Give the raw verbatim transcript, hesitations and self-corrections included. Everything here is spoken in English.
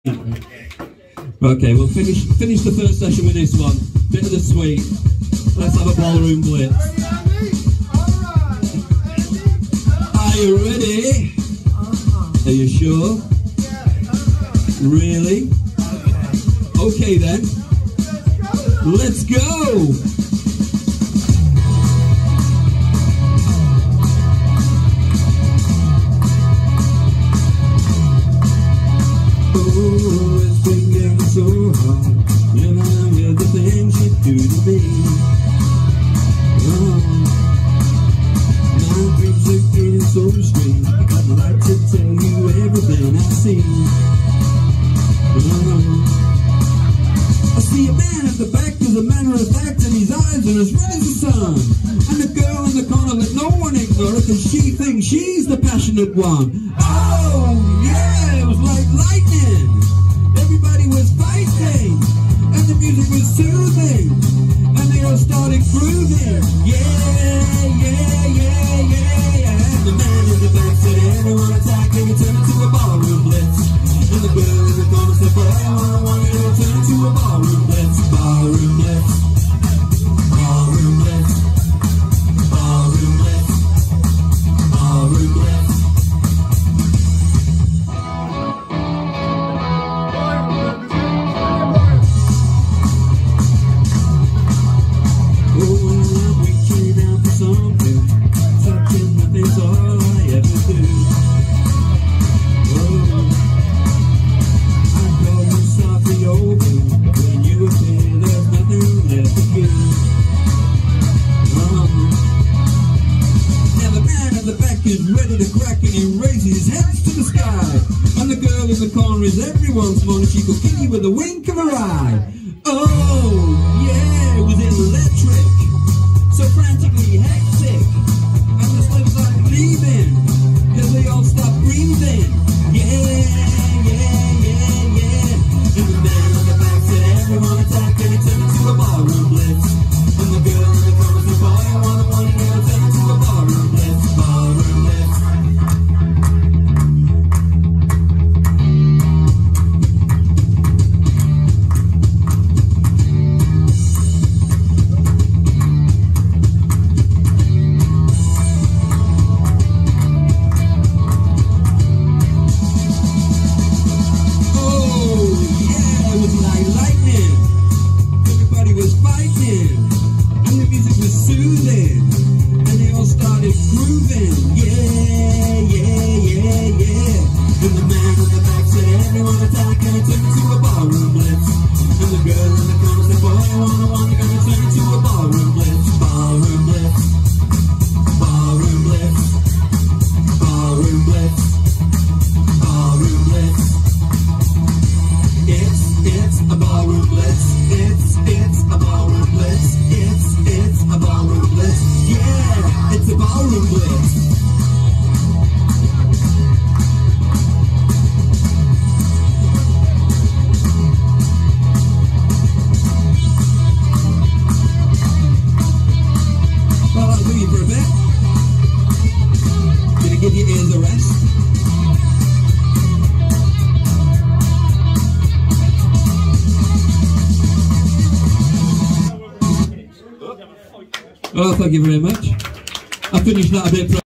Okay, we'll finish finish the first session with this one. Bit of the sweet. Let's have a ballroom blitz. Are you ready? Are you sure? Really? Okay then. Let's go! Oh, it's been getting so hard, living out with the things you do to me. Oh, my dreams are getting so strange. I'd like to tell you everything I see. Oh, I see a man at the back, as a matter of fact, and his eyes are as red as the sun. And the girl in the corner that no one ignores, because she thinks she's the passionate one. Oh, yeah, it was like lightning. Everybody was fighting, and the music was soothing, and they all started grooving. Yeah, yeah, yeah, yeah, yeah. And the man in the back said, everyone attack, and he turned into a ballroom blitz. And the girl in the corner said, boy, I want one, and it'll turn into a ballroom blitz. Ballroom blitz. Ballroom blitz. Ballroom blitz. Ballroom blitz. Ready to crack, and he raises his hands to the sky. And the girl in the corner is everyone's money. She could kill you with a wink of her eye. Oh, yeah, it was electric, so frantically hectic. And the slugs like leaving, cause they all stopped breathing. Yeah, yeah, yeah, yeah. And the man on the back said, everyone attack, and he turned into a ballroom blitz. And the girl in the corner said, boy, I want a one, and it'll turn into a ballroom blitz. Ballroom blitz. Give your ears a rest. Oh, thank you very much. I finished that a bit.